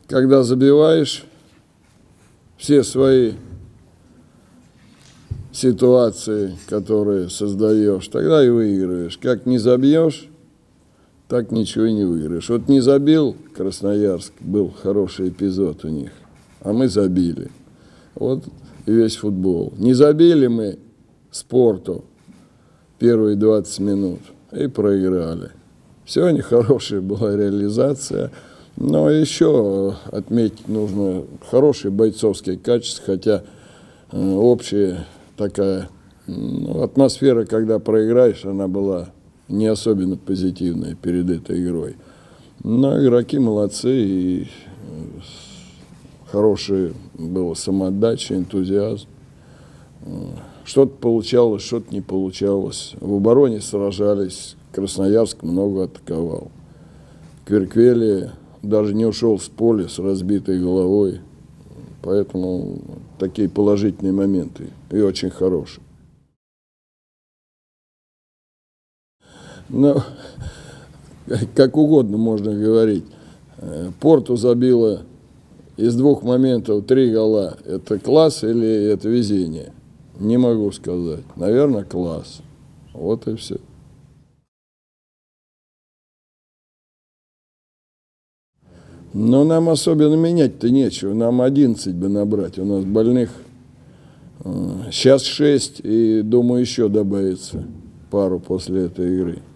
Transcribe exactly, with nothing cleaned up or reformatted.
когда забиваешь все свои ситуации, которые создаешь, тогда и выигрываешь. Как не забьешь, так ничего и не выиграешь. Вот не забил Красноярск, был хороший эпизод у них, а мы забили. Вот и весь футбол. Не забили мы Спорту первые двадцать минут и проиграли. Сегодня хорошая была реализация, но еще отметить нужно хорошие бойцовские качества, хотя э, общая такая ну, атмосфера, когда проиграешь, она была не особенно позитивная перед этой игрой. Но игроки молодцы, и э, хорошая была самоотдача, энтузиазм. Что-то получалось, что-то не получалось. В обороне сражались, Красноярск много атаковал. Кверквели даже не ушел с поля с разбитой головой. Поэтому такие положительные моменты и очень хорошие. Ну, как угодно можно говорить. Порту забила из двух моментов три гола. Это класс или это везение? Не могу сказать. Наверное, класс. Вот и все. Но нам особенно менять-то нечего. Нам одиннадцать бы набрать. У нас больных сейчас шесть, и, думаю, еще добавится пару после этой игры.